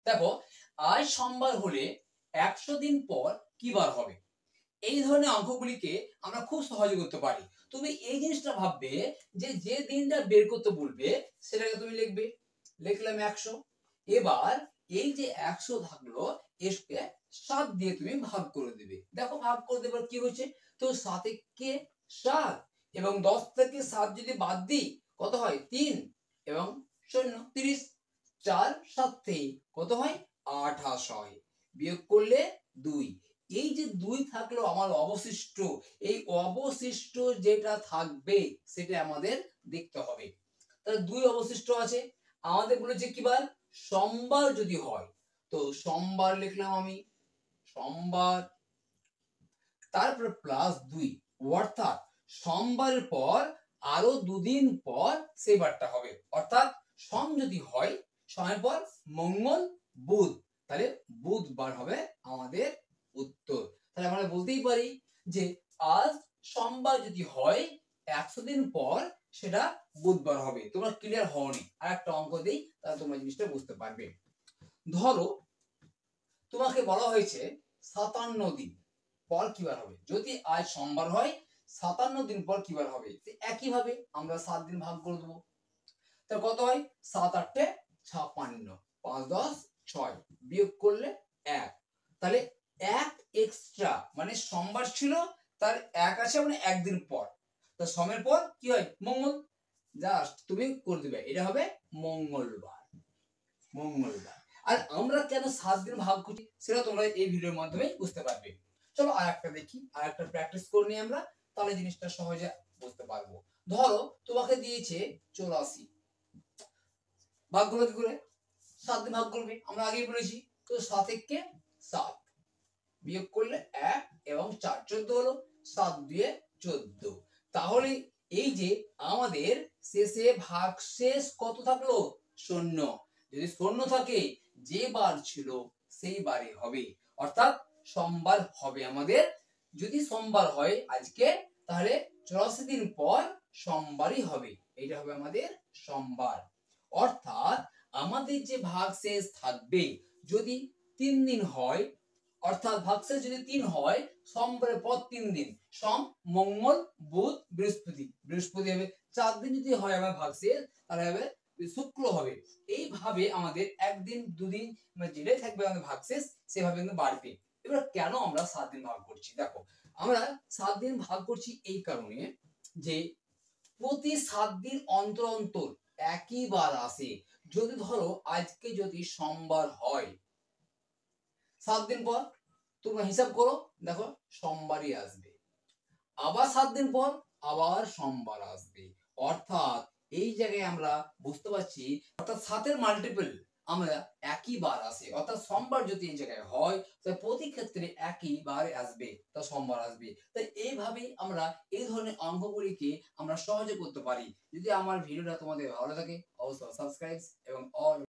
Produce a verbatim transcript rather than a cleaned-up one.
দেখো আজ সোমবার হলে একশো দিন পর কি বার হবে? এই ধরনের অঙ্কগুলিকে আমরা খুব সহজে করতে পারি। তুমি এই জিনিসটা ভাববে যে যে দিনটা বের করতে বলবে সেটাকে তুমি লিখবে, লিখলাম একশো। এবার এই যে একশো থাকলো এসকে সাত দিয়ে তুমি ভাগ করে দিবে। দেখো ভাগ করে দেবার কি হচ্ছে, তো সাত একে সাত এবং দশ থেকে সাত যদি বাদ দিই কত হয়? তিন এবং শূন্য ত্রিশ। চার সাত থেকে কত হয়? আঠাশ হয়। বিয়োগ করলে দুই। এই যে দুই থাকলো আমার অবশিষ্ট, এই অবশিষ্ট যেটা থাকবে সেটা আমাদের দেখতে হবে। তাহলে দুই অবশিষ্ট আছে, আমাদের বলেছে কি বার? সোমবার যদি হয়, তো সোমবার লিখলাম আমি সোমবার, তারপর প্লাস দুই, অর্থাৎ সোমবারের পর আরো দুদিন পর সেই বারটা হবে। অর্থাৎ সোম যদি হয়, সোমের পর মঙ্গল বুধ, তাহলে বুধবার হবে আমাদের উত্তর। তাহলে আমরা বলতেই পারি যে আজ সোমবার যদি হয় একশো দিন পর সেটা বুধবার হবে। তোমরা ক্লিয়ার হওনি, আর একটা অঙ্ক দেই তাহলে তোমরা জিনিসটা বুঝতে পারবে। ধরো তোমাকে বলা হয়েছে সাতান্ন দিন পর কি বার হবে। যদি আজ সোমবার হয় সাতান্ন দিন পর কি বার হবে, একইভাবে আমরা সাত দিন ভাগ করে দেবো। তাহলে কত হয়? সাত আটে ছাপ্পান্ন, পাঁচ দশ ছয়, বিয়োগ করলে এক। তাহলে এক এক্সট্রা, মানে সোমবার ছিল তার এক আছে মানে একদিন পর, তো সোমের পর কি হয়? মঙ্গল। জাস্ট তুমি করে দিবে, এটা হবে মঙ্গলবার। মঙ্গলবার। আর আমরা কেন সাত দিন ভাগ করছি সেটা তোমরা এই ভিডিওর মাধ্যমে বুঝতে পারবে। চলো আর একটা দেখি, আর একটা প্র্যাকটিস করে নিই আমরা, তাহলে জিনিসটা সহজে বুঝতে পারবো। ধরো তোমাকে দিয়েছে চুরাশি, ভাগ করবে কি করে? সাত দিয়ে ভাগ করবে, আমরা আগেই বলেছি। তো সাত একে সাত, বিয়োগ করলে এক এবং চার, চোদ্দ হলো। সাত দুয়ে চোদ্দ। তাহলে এই যে আমাদের শেষে ভাগশেষ কত থাকলো? শূন্য। যদি শূন্য থাকে যে বার ছিল সেই বারে হবে, অর্থাৎ সোমবার হবে আমাদের। যদি সোমবার হয় আজকে, তাহলে চুরাশি দিন পর সোমবারই হবে, এটা হবে আমাদের সোমবার। অর্থাৎ আমাদের যে ভাগশেষ থাকবে যদি তিন দিন হয়, অর্থাৎ ভাগশেষ যদি তিন হয়, সোমবারের পর তিন দিন, সোম মঙ্গল বুধ বৃহস্পতি, বৃহস্পতি হবে। চার দিন যদি হয় আমার ভাগশেষ, তাহলে হবে শুক্র হবে। এইভাবে আমাদের একদিন দুদিন মানে যেটাই থাকবে আমাদের ভাগশেষ সেভাবে কিন্তু বাড়বে। এবার কেন আমরা সাত দিন ভাগ করছি? দেখো আমরা সাত দিন ভাগ করছি এই কারণে যে প্রতি সাত দিন অন্তর অন্তর একই বার আসে। যদি ধরো আজকে যদি সোমবার হয়, সাত দিন পর তোমরা হিসাব করো, দেখো সোমবারই আসবে। আবার সাত দিন পর আবার সোমবার আসবে। অর্থাৎ এই জায়গায় আমরা বুঝতে পারছি, অর্থাৎ সাতের মাল্টিপল আমরা একই বার আসে। অর্থাৎ সোমবার যদি এই জায়গায় হয় তাহলে প্রতি ক্ষেত্রে একই বার আসবে, তা সোমবার আসবে। তাই এইভাবেই আমরা এই ধরনের অঙ্কগুলিকে আমরা সহজে করতে পারি। যদি আমার ভিডিওটা তোমাদের ভালো লাগে অবশ্যই সাবস্ক্রাইব এবং অল